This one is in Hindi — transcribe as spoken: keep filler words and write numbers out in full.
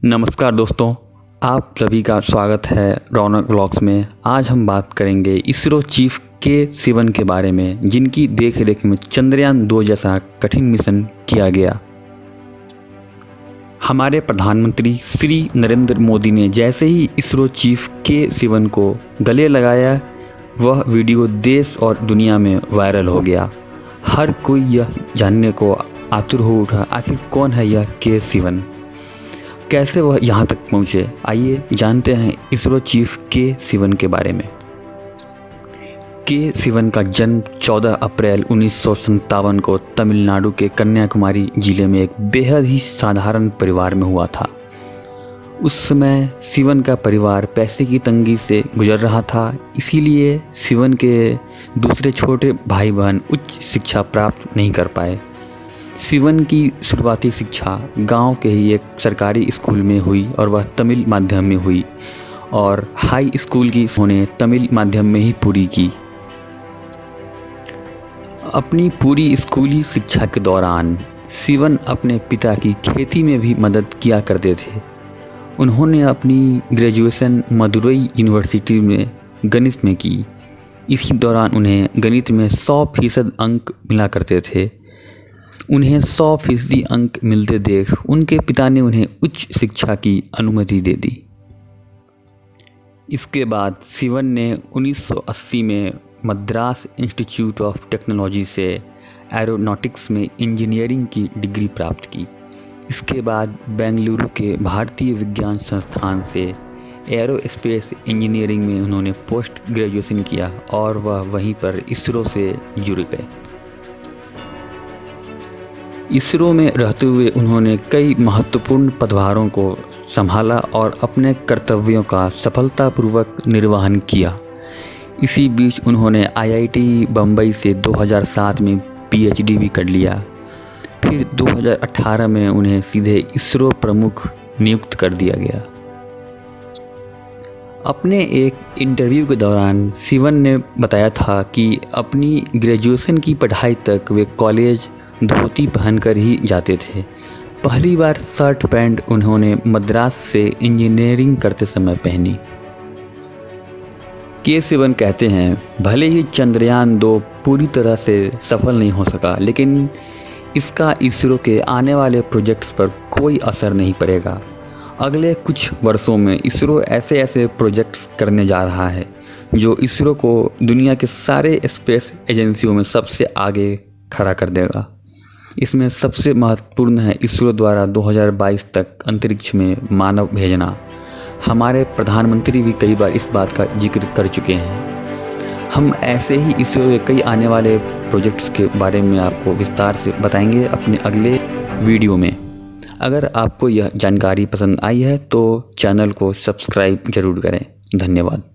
नमस्कार दोस्तों, आप सभी का स्वागत है रौनक ब्लॉग्स में। आज हम बात करेंगे इसरो चीफ के सिवन के बारे में, जिनकी देख रेख में चंद्रयान दो जैसा कठिन मिशन किया गया। हमारे प्रधानमंत्री श्री नरेंद्र मोदी ने जैसे ही इसरो चीफ के सिवन को गले लगाया, वह वीडियो देश और दुनिया में वायरल हो गया। हर कोई यह जानने को आतुर हो उठा, आखिर कौन है यह के सिवन, कैसे वह यहाँ तक पहुँचे। आइए जानते हैं इसरो चीफ के सिवन के बारे में। के सिवन का जन्म चौदह अप्रैल उन्नीस सौ सत्तावन को तमिलनाडु के कन्याकुमारी जिले में एक बेहद ही साधारण परिवार में हुआ था। उस समय सिवन का परिवार पैसे की तंगी से गुजर रहा था, इसीलिए सिवन के दूसरे छोटे भाई बहन उच्च शिक्षा प्राप्त नहीं कर पाए। सिवन की शुरुआती शिक्षा गांव के ही एक सरकारी स्कूल में हुई और वह तमिल माध्यम में हुई, और हाई स्कूल की उन्होंने तमिल माध्यम में ही पूरी की। अपनी पूरी स्कूली शिक्षा के दौरान सिवन अपने पिता की खेती में भी मदद किया करते थे। उन्होंने अपनी ग्रेजुएशन मदुरई यूनिवर्सिटी में गणित में की। इसी दौरान उन्हें गणित में सौ फीसद अंक मिला करते थे। उन्हें सौ फीसदी अंक मिलते देख उनके पिता ने उन्हें उच्च शिक्षा की अनुमति दे दी। इसके बाद सिवन ने उन्नीस सौ अस्सी में मद्रास इंस्टीट्यूट ऑफ टेक्नोलॉजी से एरोनॉटिक्स में इंजीनियरिंग की डिग्री प्राप्त की। इसके बाद बेंगलुरु के भारतीय विज्ञान संस्थान से एरोस्पेस इंजीनियरिंग में उन्होंने पोस्ट ग्रेजुएशन किया और वह वहीं पर इसरो से जुड़ गए। इसरो में रहते हुए उन्होंने कई महत्वपूर्ण पदभारों को संभाला और अपने कर्तव्यों का सफलतापूर्वक निर्वहन किया। इसी बीच उन्होंने आई आई टी बम्बई से दो हज़ार सात में पी एच डी भी कर लिया। फिर दो हज़ार अठारह में उन्हें सीधे इसरो प्रमुख नियुक्त कर दिया गया। अपने एक इंटरव्यू के दौरान सिवन ने बताया था कि अपनी ग्रेजुएशन की पढ़ाई तक वे कॉलेज धोती पहनकर ही जाते थे। पहली बार शर्ट पैंट उन्होंने मद्रास से इंजीनियरिंग करते समय पहनी। के सिवन कहते हैं, भले ही चंद्रयान दो पूरी तरह से सफल नहीं हो सका, लेकिन इसका इसरो के आने वाले प्रोजेक्ट्स पर कोई असर नहीं पड़ेगा। अगले कुछ वर्षों में इसरो ऐसे ऐसे प्रोजेक्ट्स करने जा रहा है जो इसरो को दुनिया के सारे स्पेस एजेंसियों में सबसे आगे खड़ा कर देगा। इसमें सबसे महत्वपूर्ण है इसरो द्वारा दो हज़ार बाईस तक अंतरिक्ष में मानव भेजना। हमारे प्रधानमंत्री भी कई बार इस बात का जिक्र कर चुके हैं। हम ऐसे ही इसरो के कई आने वाले प्रोजेक्ट्स के बारे में आपको विस्तार से बताएंगे अपने अगले वीडियो में। अगर आपको यह जानकारी पसंद आई है तो चैनल को सब्सक्राइब जरूर करें। धन्यवाद।